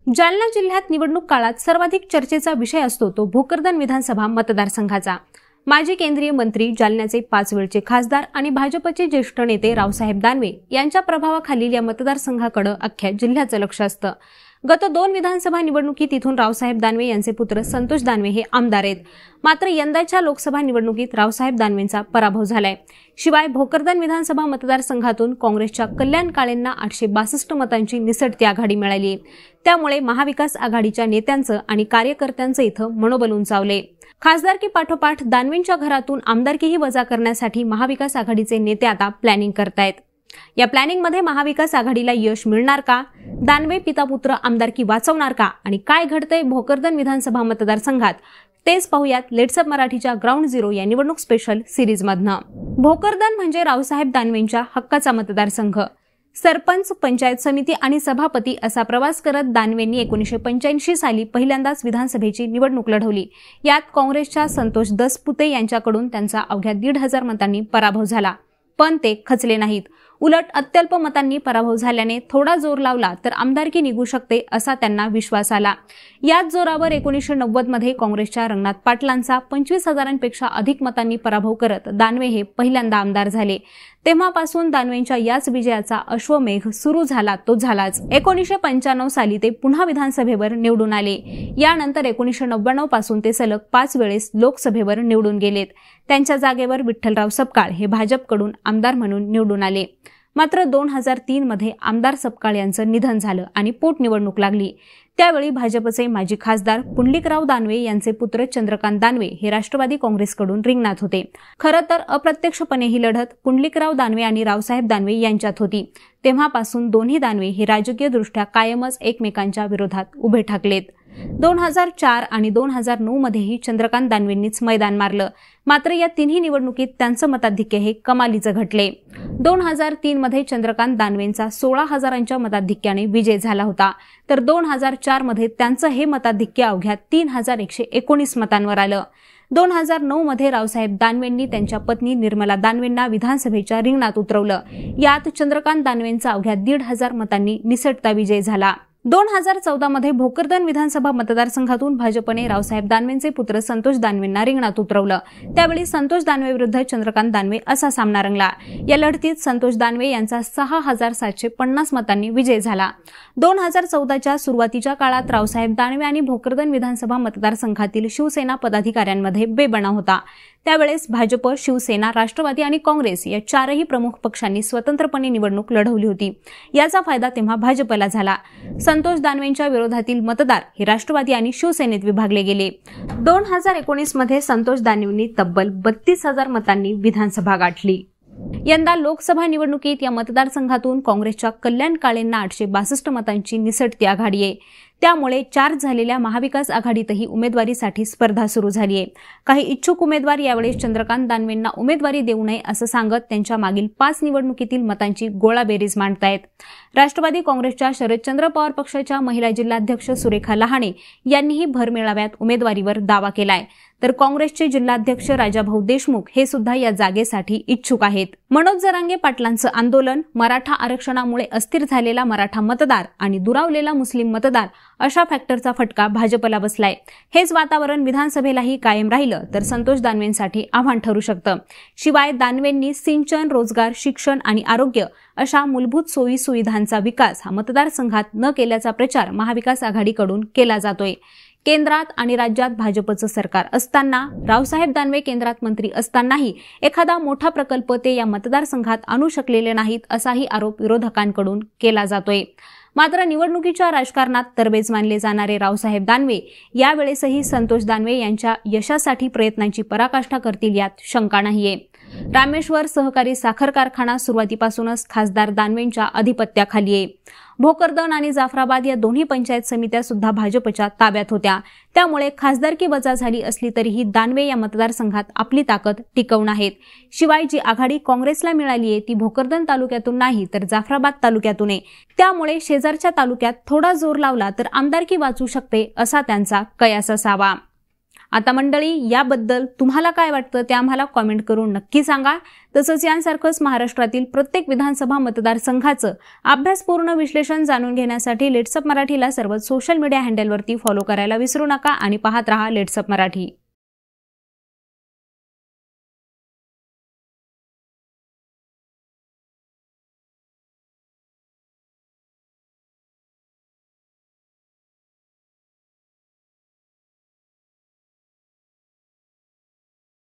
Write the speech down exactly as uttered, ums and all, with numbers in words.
जालना जिल्ह्यात निवडणूक काळात सर्वाधिक चर्चेचा विषय असतो तो भोकरदन विधानसभा मतदारसंघाचा। माजी केंद्रीय मंत्री, जालन्याचे पाच वेळचे खासदार आणि भाजपचे ज्येष्ठ नेते रावसाहेब दानवे यांच्या प्रभावाखालील या मतदारसंघाकडे अख्ख्या जिल्ह्याचं लक्ष असतं। गत दोन विधानसभा निवडणुकीत इथून रावसाहेब दानवे यांचे पुत्र संतोष दानवे हे आमदार आहेत। मात्र यंदाच्या लोकसभा निवडणुकीत रावसाहेब दानवेंचा पराभव झालाय। शिवाय भोकरदन विधानसभा मतदारसंघातून काँग्रेसच्या कल्याण काळेंना आठशे बासष्ट मतांची निसटती आघाडी मिळाली। त्यामुळे महाविकास आघाडीच्या नेत्यांचं आणि कार्यकर्त्यांचं इथं मनोबल उंचावले। खासदारकी पाठोपाठ दानवेंच्या घरातून आमदारकीही वजा करण्यासाठी महाविकास आघाडीचे नेते आता प्लॅनिंग करतायत। या प्लॅनिंग मध्ये महाविकास आघाडीला यश मिळणार का? दानवे पिता पुत्र आमदारकी वाचवणार का? आणि काय घडतंय भोकरदन विधानसभा मतदारसंघात तेच पाहूयात लेट्सअप मराठीच्या ग्राउंड झिरो या निवडणूक स्पेशल सिरीज मधनं। भोकरदन म्हणजे रावसाहेब दानवेंच्या हक्काचा मतदारसंघ। सरपंच, पंचायत समिती आणि सभापती असा प्रवास करत दानवेंनी एकोणीसशे पंच्याऐंशी साली पहिल्यांदाच विधानसभेची निवडणूक लढवली। यात काँग्रेसच्या संतोष दसपुते यांच्याकडून त्यांचा अवघ्या दीड हजार मतांनी पराभव झाला, पण ते खचले नाहीत। उलट अत्यल्प मतांनी पराभव झाल्याने थोडा जोर लावला तर आमदारकी निघू शकते असा त्यांना विश्वास आला। याच जोरावर एकोणीसशे नव्वद मध्ये काँग्रेसच्या रंगनाथ पाटलांचा पंचवीस हजारांपेक्षा अधिक मतांनी पराभव करत दानवे हे पहिल्यांदा आमदार झाले। तेव्हापासून दानवेंच्या याच विजयाचा अश्वमेघ सुरू झाला तो झालाच। एकोणीसशे पंच्याण्णव साली ते पुन्हा विधानसभेवर निवडून आले। यानंतर एकोणीसशे नव्याण्णव पासून ते सलग पाच वेळेस लोकसभेवर निवडून गेलेत। त्यांच्या जागेवर विठ्ठलराव सपकाळ हे भाजपकडून आमदार म्हणून निवडून आले। मात्र दोन हजार तीन मध्ये आमदार सपकाळ यांचं निधन झालं आणि पोटनिवडणूक लागली। त्यावेळी भाजपचे माजी खासदार पुंडलिकराव दानवे यांचे पुत्र चंद्रकांत दानवे हे राष्ट्रवादी काँग्रेसकडून रिंगणात होते। खरं तर अप्रत्यक्षपणे ही लढत पुंडलिकराव दानवे आणि रावसाहेब दानवे यांच्यात होती। तेव्हापासून दोन्ही दानवे हे राजकीयदृष्ट्या कायमच एकमेकांच्या विरोधात उभे ठाकलेत। दोन हजार चार आणि दोन हजार नऊ मध्येही चंद्रकांत दानवेंनीच मैदान मारलं। मात्र या तिन्ही निवडणुकीत त्यांचं मताधिक्य हे कमालीचं घटले। दोन हजार तीन मध्ये चंद्रकांत दानवेंचा सोळा हजारांच्या मताधिक्याने विजय झाला होता, तर दोन हजार चार मध्ये त्यांचं हे मताधिक्य अवघ्या तीन हजार एकशे एकोणीस मतांवर आलं। दोन हजार नऊ मध्ये रावसाहेब दानवेंनी त्यांच्या पत्नी निर्मला दानवेंना विधानसभेच्या रिंगणात उतरवलं। यात चंद्रकांत दानवेंचा अवघ्या दीड हजार मतांनी निसटता विजय झाला। दोन हजार चौदा मध्ये भोकरदन विधानसभा मतदारसंघातून भाजपने रावसाहेब दानवेंचे पुत्र संतोष दानवेंना रिंगणात उतरवलं। त्यावेळी संतोष दानवे विरुद्ध चंद्रकांत दानवे असा सामना रंगला। या लढतीत संतोष दानवे यांचा सहा हजार सातशे पन्नास मतांनी विजय झाला। दोन हजार चौदाच्या सुरुवातीच्या काळात रावसाहेब दानवे आणि भोकरदन विधानसभा मतदारसंघातील शिवसेना पदाधिकाऱ्यांमध्ये बेबनाव होता। त्यावेळेस भाजप, शिवसेना, राष्ट्रवादी आणि काँग्रेस या चारही प्रमुख पक्षांनी स्वतंत्रपणे निवडणूक लढवली होती। याचा फायदा तेव्हा भाजपला झाला। संतोष दानवेंच्या विरोधातील मतदार हे राष्ट्रवादी आणि शिवसेनेत विभागले गेले। दोन हजार एकोणीस मध्ये संतोष दानवेंनी तब्बल बत्तीस हजार मतांनी विधानसभा गाठली। यंदा लोकसभा निवडणुकीत या मतदारसंघातून काँग्रेसच्या कल्याण काळेंना आठशे बासष्ट मतांची निसटती आघाडी आहे। त्यामुळे चार झालेल्या महाविकास आघाडीतही उमेदवारीसाठी स्पर्धा सुरू झाली आहे। काही इच्छुक उमेदवार यावेळेस चंद्रकांत दानवेंना उमेदवारी देऊ नये असं सांगत त्यांच्या मागील पाच निवडणुकीतील मतांची गोळाबेरीज मांडतायत। राष्ट्रवादी काँग्रेसच्या शरदचंद्र पवार पक्षाच्या महिला जिल्हाध्यक्ष सुरेखा लहाणे यांनीही भरमेळाव्यात उमेदवारीवर दावा केलाय, तर काँग्रेसचे जिल्हाध्यक्ष राजाभाऊ देशमुख हे सुद्धा या जागेसाठी इच्छुक आहेत। मनोज जरांगे पाटलांचं आंदोलन, मराठा आरक्षणामुळे अस्थिर झालेला मराठा मतदार आणि दुरावलेला मुस्लिम मतदार अशा फॅक्टरचा फटका भाजपला बसलाय। हेच वातावरण विधानसभेलाही कायम राहिलं तर संतोष दानवेंसाठी आव्हान ठरू शकतं। शिवाय दानवेंनी सिंचन, रोजगार, शिक्षण आणि आरोग्य अशा मूलभूत सोयी सुविधांचा विकास हा मतदारसंघात न केल्याचा प्रचार महाविकास आघाडीकडून केला जातोय। केंद्रात आणि राज्यात भाजपचं सरकार असताना, रावसाहेब दानवे केंद्रात मंत्री असतानाही एखादा मोठा प्रकल्प ते या मतदारसंघात आणू शकलेले नाहीत असाही आरोप विरोधकांकडून केला जातोय। मात्र निवडणुकीच्या राजकारणात तरबेज मानले जाणारे रावसाहेब दानवे यावेळेसही संतोष दानवे यांच्या यशासाठी प्रयत्नांची पराकाष्ठा करतील यात शंका नाहीये। रामेश्वर सहकारी साखर कारखाना सुरुवातीपासूनच खासदार दानवेंच्या अधिपत्याखाली आहे। भोकरदन आणि जाफराबाद या दोन्ही पंचायत समित्या सुद्धा भाजपच्या ताब्यात होत्या। त्यामुळे खासदारकी वजा झाली असली तरीही दानवे या मतदारसंघात आपली ताकद टिकवून आहेत। शिवाय जी आघाडी काँग्रेसला मिळाली आहे ती भोकरदन तालुक्यातून नाही तर जाफराबाद तालुक्यातून आहे। त्यामुळे शेजारच्या तालुक्यात थोडा जोर लावला तर आमदारकी वाचू शकते असा त्यांचा कयास असावा। आता मंडळी, याबद्दल तुम्हाला काय वाटतं ते आम्हाला कॉमेंट करून नक्की सांगा। तसंच यांसारखंच महाराष्ट्रातील प्रत्येक विधानसभा मतदारसंघाचं अभ्यासपूर्ण विश्लेषण जाणून घेण्यासाठी लेट्सअप मराठीला सर्व सोशल मीडिया हँडलवरती फॉलो करायला विसरू नका आणि पाहत रहा लेट्सअप मराठी।